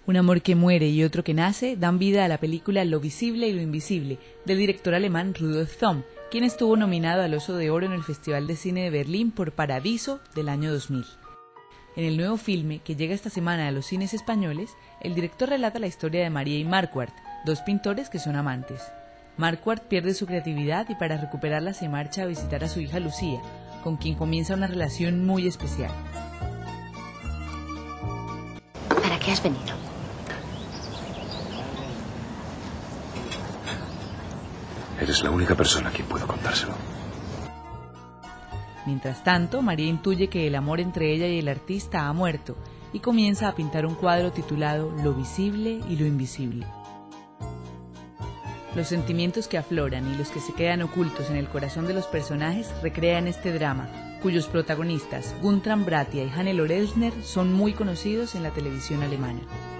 Un amor que muere y otro que nace dan vida a la película Lo visible y lo invisible, del director alemán Rudolf Thom, quien estuvo nominado al Oso de Oro en el Festival de Cine de Berlín por Paradiso del año 2000. En el nuevo filme, que llega esta semana a los cines españoles, el director relata la historia de María y Marquardt, dos pintores que son amantes. Marquardt pierde su creatividad y para recuperarla se marcha a visitar a su hija Lucía, con quien comienza una relación muy especial. ¿Para qué has venido? Eres la única persona a quien puedo contárselo. Mientras tanto, María intuye que el amor entre ella y el artista ha muerto y comienza a pintar un cuadro titulado Lo visible y lo invisible. Los sentimientos que afloran y los que se quedan ocultos en el corazón de los personajes recrean este drama, cuyos protagonistas, Guntram Bratia y Hannelore Elsner, son muy conocidos en la televisión alemana.